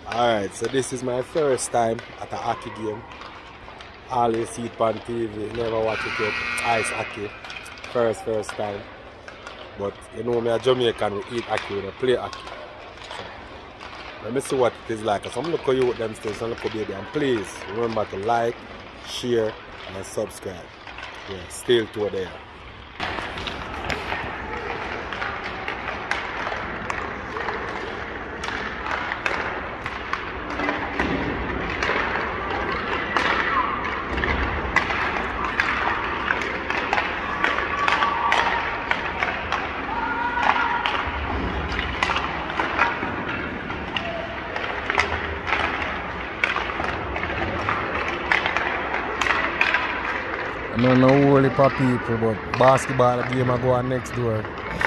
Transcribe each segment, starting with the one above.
Alright, so this is my first time at a hockey game. Always see it on TV, never watch it yet. Ice hockey. First time. But you know me a Jamaican, we eat hockey, we don't play hockey. So, let me see what it is like. So I'm going to you with them still, so I'm going to baby. And please remember to like, share, and subscribe. Yeah, still to there. I don't know whole heap of people, but basketball game I go on next door.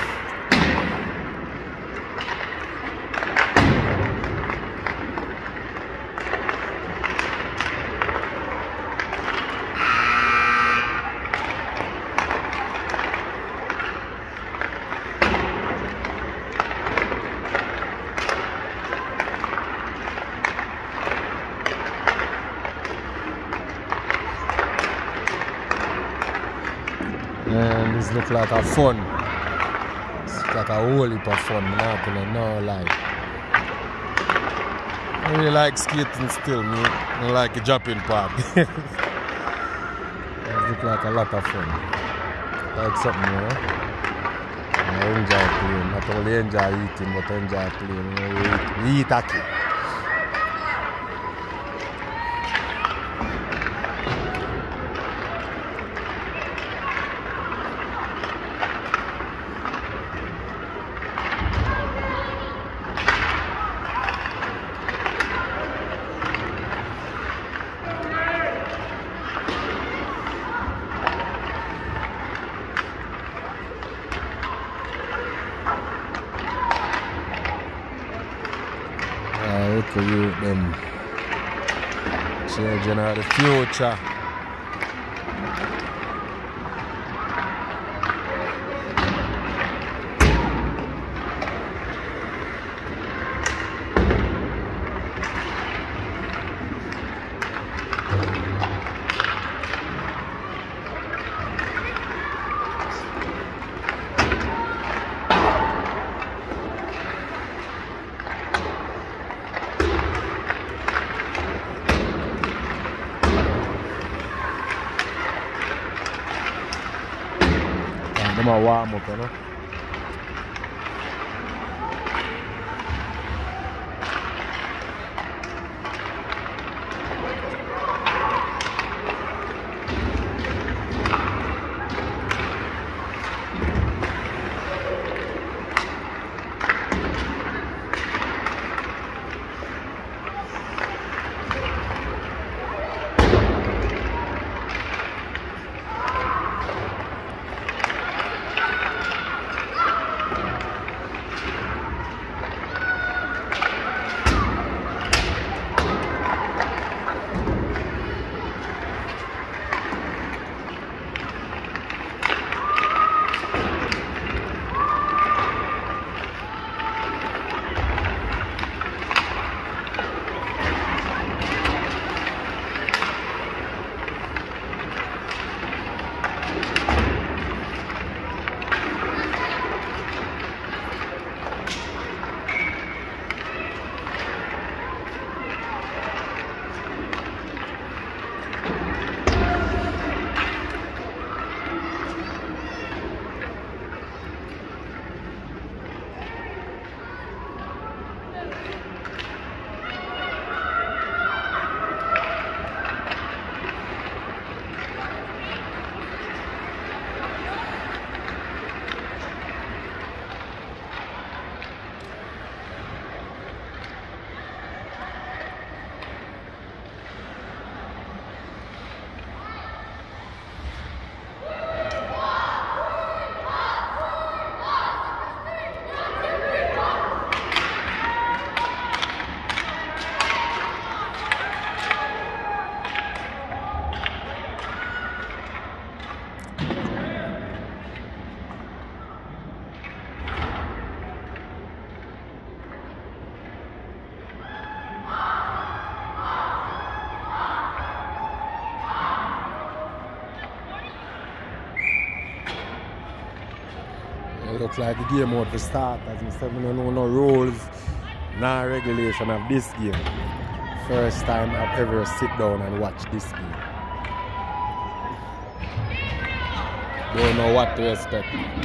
And this look like a fun. It's like a whole heap of fun, I'm not gonna no lie. I really like skating still, me. I like a jumping park. It look like a lot of fun. Like something, you know? I enjoy playing. Not only enjoy eating, but I enjoy playing. You know, we eat hockey. Look at you, them children of the future. I'm gonna warm up, you know. looks like the game out to start, as I said, I don't know no rules, no regulation of this game. First time I've ever sit down and watch this game. Don't know what to expect.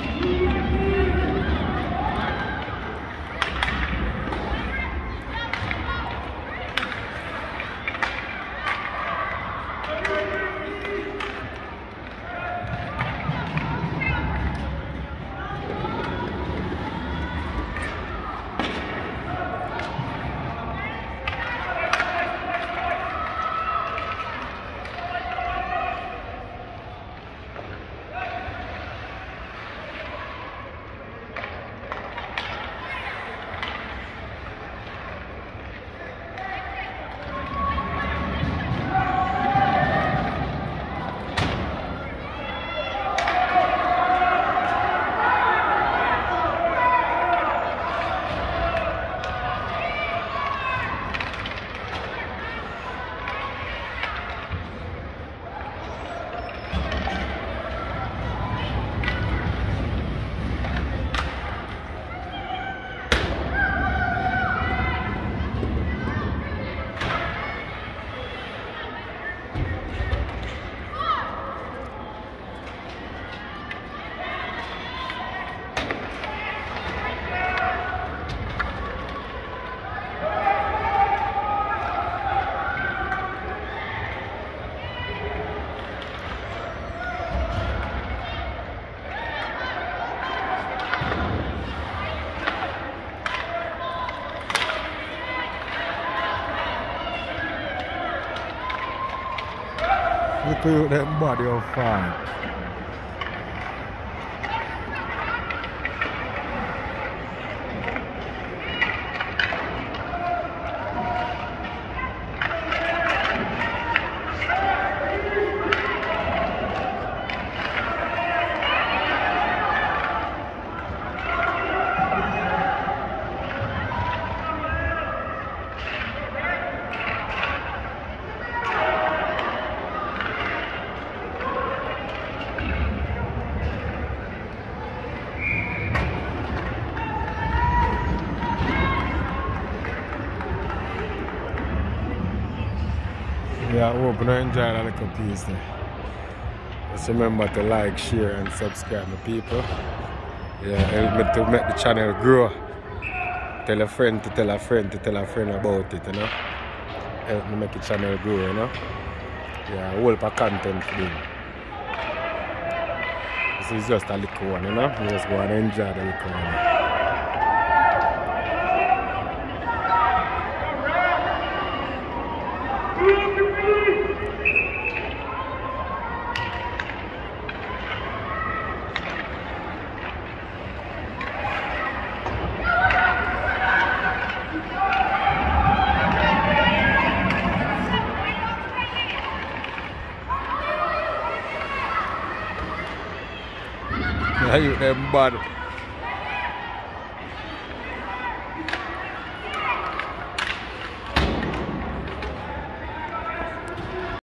Look at that body of fire. Yeah, I hope you enjoy that little piece there. Just remember to like, share and subscribe my people. Yeah, help me to make the channel grow. Tell a friend to tell a friend to tell a friend about it, you know. Help me make the channel grow, you know. Yeah, a whole lot of content for them. This is just a little one, you know. You just go and enjoy the little one. You them bad.